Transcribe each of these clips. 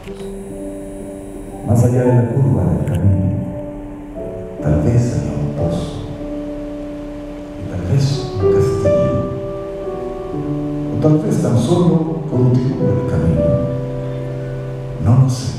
Más allá de la curva del camino, tal vez haya un pozo, y tal vez un castillo, o tal vez tan solo continúe el camino. No lo sé,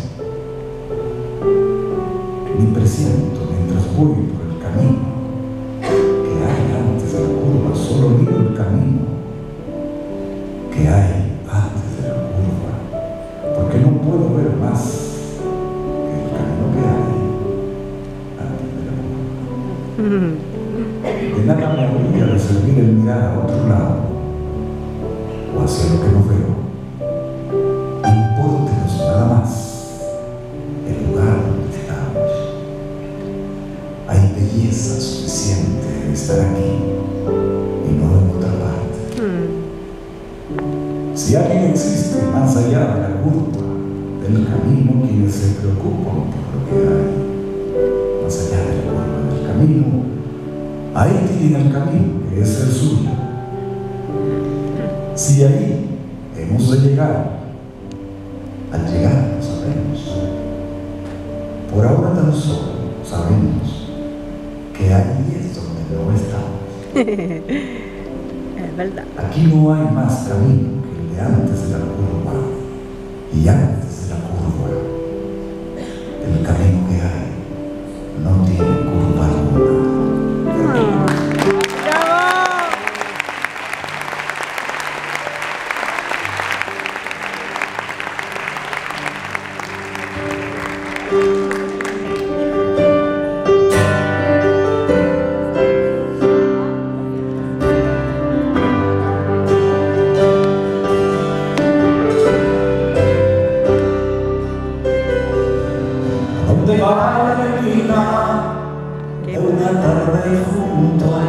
ni presiento mientras voy por el camino que hay antes de la curva. Solo miro el camino que hay antes de la curva, porque no puedo ver más que el camino que hay antes de la curva. De nada me habría de servir el mirar a otro lado o hacia lo que no veo. Impórtenos nada más el lugar donde estamos. Hay belleza suficiente en estar aquí y no en otra parte. Si alguien existe más allá de la curva del camino, quienes se preocupan por lo que hay más allá de la curva del camino, ahí tienen el camino que es el suyo. Si ahí hemos de llegar, al llegar lo sabemos. Por ahora tan solo sabemos que ahí es donde no estamos. Es verdad. Aquí no hay más camino que el de antes de la curva, y antes de la curva, el camino que hay no tiene curva alguna. ¿Dónde va la neblina de una tarde junto a